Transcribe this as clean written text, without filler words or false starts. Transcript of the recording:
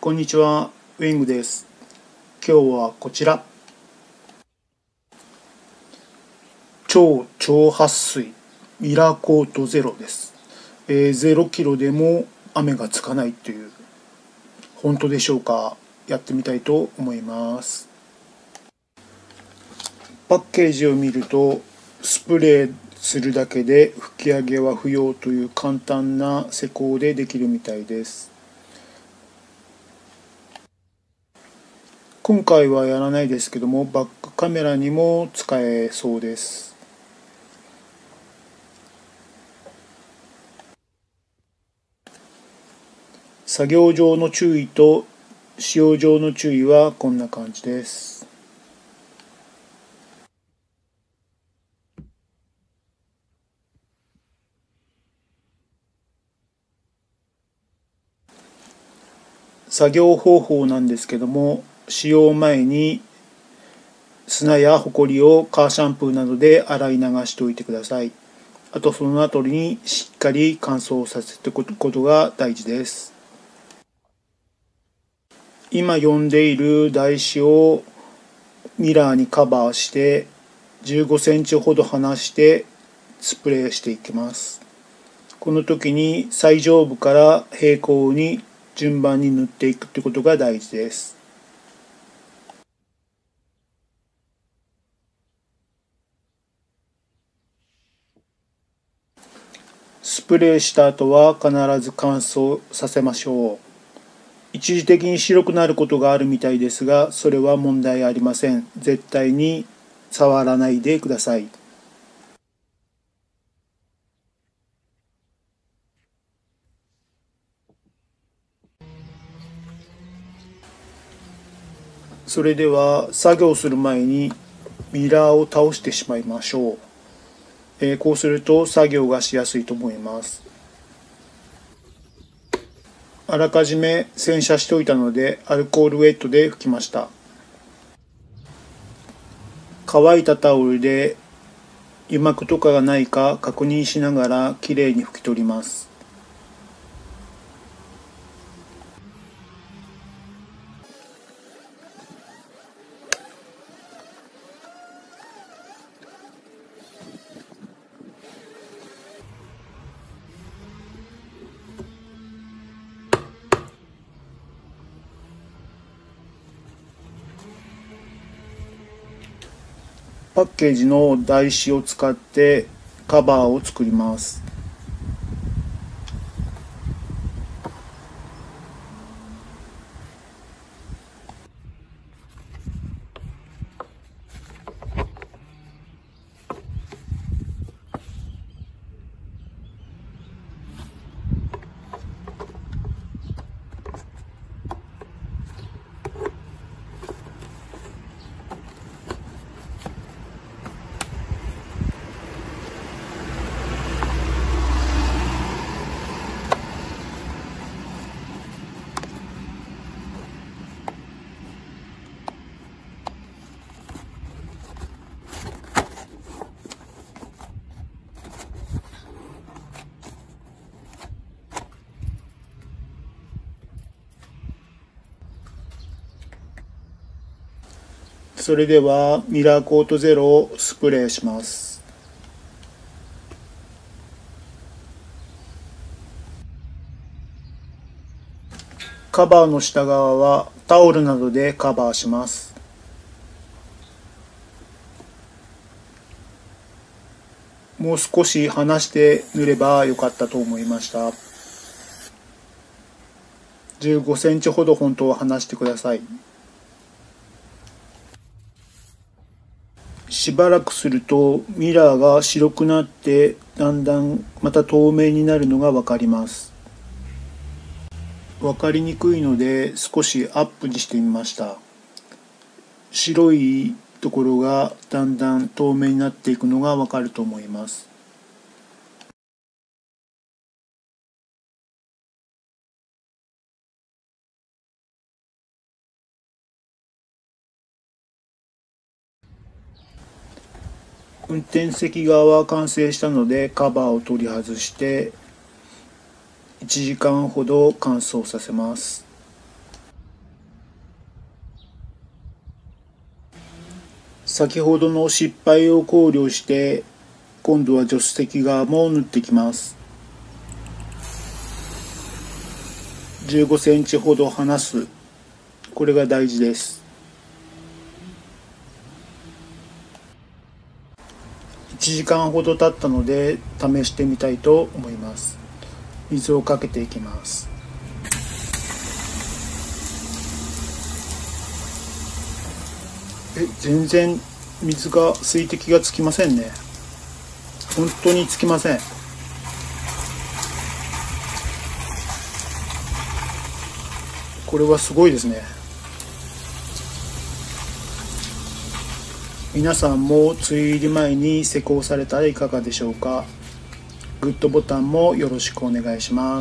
こんにちは、ウィングです。今日はこちら。超超撥水ミラーコートゼロです。0キロでも雨がつかないという、本当でしょうか。やってみたいと思います。パッケージを見ると、スプレーするだけで吹き上げは不要という簡単な施工でできるみたいです。今回はやらないですけども、バックカメラにも使えそうです。作業上の注意と使用上の注意はこんな感じです。作業方法なんですけども、使用前に砂やホコリをカーシャンプーなどで洗い流しておいてください。あとその後にしっかり乾燥させておくことが大事です。今読んでいる台紙をミラーにカバーして15センチほど離してスプレーしていきます。この時に最上部から平行に順番に塗っていくということが大事です。スプレーした後は必ず乾燥させましょう。一時的に白くなることがあるみたいですが、それは問題ありません。絶対に触らないでください。それでは作業する前にミラーを倒してしまいましょう。こうすると作業がしやすいと思います。あらかじめ洗車しておいたのでアルコールウェットで拭きました。乾いたタオルで油膜とかがないか確認しながらきれいに拭き取ります。パッケージの台紙を使ってカバーを作ります。それではミラーコートゼロをスプレーします。カバーの下側はタオルなどでカバーします。もう少し離して塗ればよかったと思いました。15センチほど本当は離してください。しばらくするとミラーが白くなってだんだんまた透明になるのがわかります。わかりにくいので少しアップにしてみました。白いところがだんだん透明になっていくのがわかると思います。運転席側は完成したのでカバーを取り外して1時間ほど乾燥させます。 先ほどの失敗を考慮して今度は助手席側も縫っていきます。15センチほど離す、これが大事です。1時間ほど経ったので試してみたいと思います。水をかけていきます。全然水滴がつきませんね。本当につきません。これはすごいですね。皆さんも梅雨入り前に施工されたらいかがでしょうか。グッドボタンもよろしくお願いします。